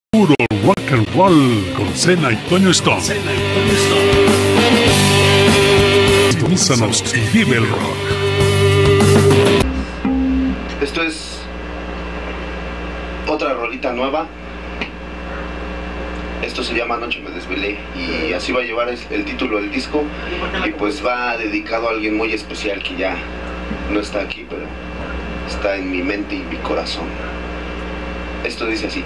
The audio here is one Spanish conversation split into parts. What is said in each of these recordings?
Puro rock and roll con Cena y Toño Stone. Sintonízanos y vive el rock. Esto es otra rolita nueva. Esto se llama Anoche me desvelé y así va a llevar el título del disco, y pues va dedicado a alguien muy especial que ya no está aquí, pero está en mi mente y mi corazón. Esto dice así.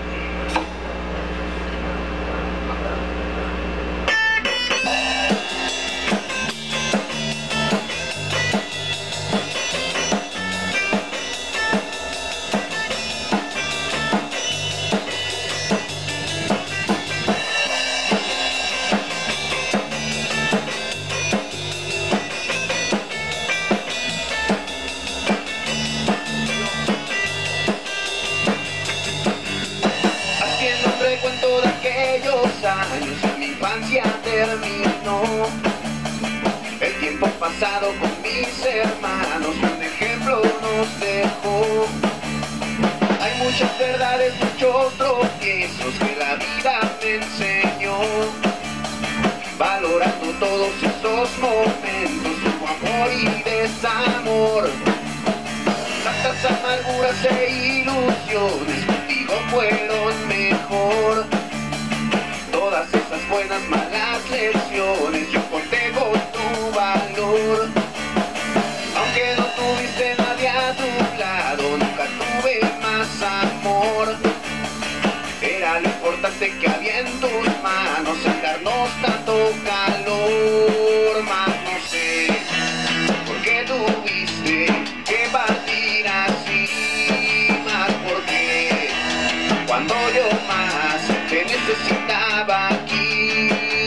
Años, mi infancia terminó. El tiempo pasado con mis hermanos un ejemplo nos dejó. Hay muchas verdades, muchos tropiezos que la vida me enseñó. Valorando todos estos momentos, hubo amor y desamor. Tantas amarguras e ilusiones contigo fueron mejor. Todas esas buenas, malas lecciones yo conté con tu valor. Aunque no tuviste nadie a tu lado, nunca tuve más amor. Era lo importante que había en tus manos, al darnos tanto calor. Más no sé por qué tuviste que partir así, más porque cuando yo más te necesitaba aquí,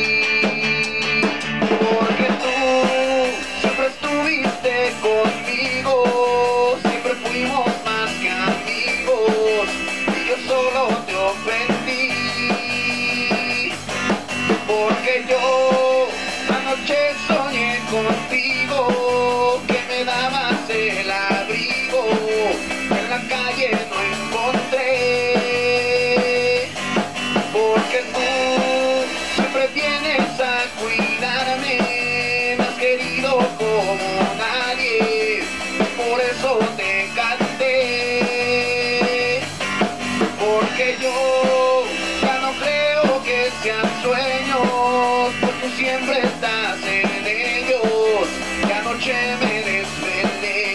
porque tú siempre estuviste conmigo, siempre fuimos más que amigos, y yo solo te ofendí, porque yo anoche soñé contigo, que me dabas el abrigo, en la calle no encontré. Porque tú siempre vienes a cuidarme, me has querido como nadie, por eso te canté. Porque yo ya no creo que sean sueños, porque tú siempre estás en ellos, y anoche me desvelé.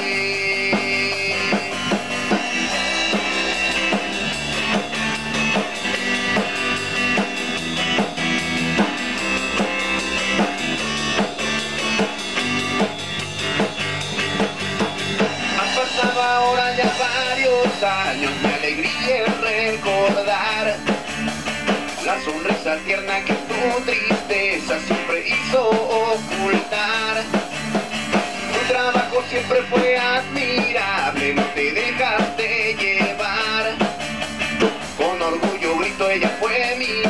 Ahora ya varios años, mi alegría es recordar la sonrisa tierna que tu tristeza siempre hizo ocultar. Tu trabajo siempre fue admirable, no te dejaste llevar. Con orgullo grito, ella fue mi